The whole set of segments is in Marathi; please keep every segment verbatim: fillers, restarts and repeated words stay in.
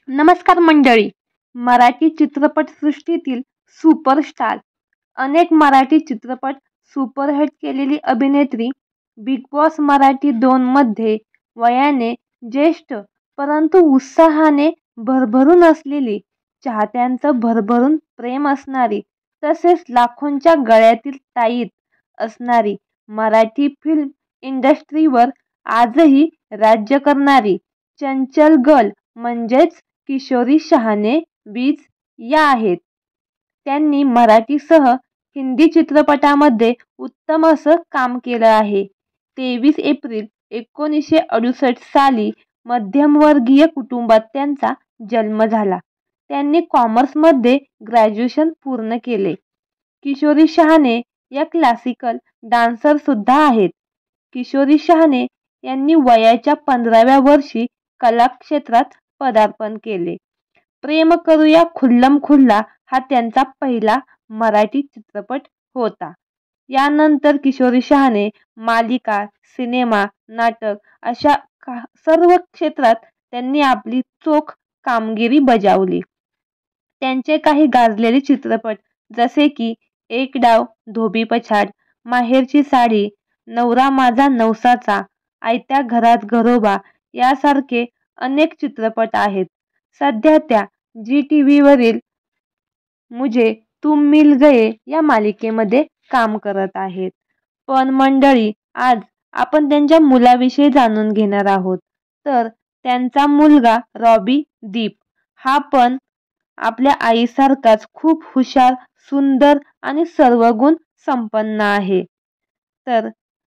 नमस्कार मंडळी. मराठी चित्रपटसृष्टीतील सुपरस्टार, अनेक मराठी चित्रपट सुपरहिट केलेली अभिनेत्री, बिग बॉस मराठी दोन मध्ये वयाने ज्येष्ठ परंतु उत्साहाने भरभरून असलेली, चाहत्यांचं भरभरून प्रेम असणारी, तसेच लाखोंच्या गळ्यातील ताईत असणारी, मराठी फिल्म इंडस्ट्रीवर आजही राज्य करणारी चंचल गर्ल म्हणजेच किशोरी शहाणे वीज या आहेत. त्यांनी मराठीसह हिंदी चित्रपटामध्ये उत्तम असं काम केलं आहे. तेवीस एप्रिल एकोणीसशे अडुसष्ट साली मध्यमवर्गीय कुटुंबात त्यांचा जन्म झाला. त्यांनी कॉमर्समध्ये ग्रॅज्युएशन पूर्ण केले. किशोरी शहाणे या क्लासिकल डान्सर सुद्धा आहेत. किशोरी शहाणे यांनी वयाच्या पंधराव्या वर्षी कलाक्षेत्रात पदार्पण केले. प्रेम करूया खुल्लम खुल्ला हा त्यांचा पहिला मराठी चित्रपट होता. यानंतर किशोरी शहाणे मालिका, सिनेमा, नाटक अशा सर्व क्षेत्रात त्यांनी आपली चोख कामगिरी बजावली. त्यांचे काही गाजलेले चित्रपट जसे की एक डाव, धोबी पछाड, माहेरची साडी, नवरा माझा नवसाचा, आयत्या घरात घरोबा यासारखे अनेक चित्रपट आहेत. सध्या त्या जी टीव्हीवरील मुझे तुम मिल गये या मालिकेमध्ये काम करत आहेत. पण मंडळी, आज आपण त्यांच्या मुलाविषयी जाणून घेणार आहोत. तर त्यांचा मुलगा रॉबी दीप हा पण आपल्या आईसारखाच खूप हुशार, सुंदर आणि सर्वगुण संपन्न आहे. तर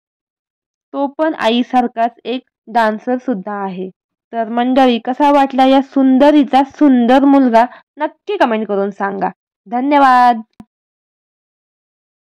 तो पण आईसारखाच एक डान्सर सुद्धा आहे. तर मंडळी, कसा वाटला या सुंदरीचा सुंदर मुलगा नक्की कमेंट करून सांगा. धन्यवाद.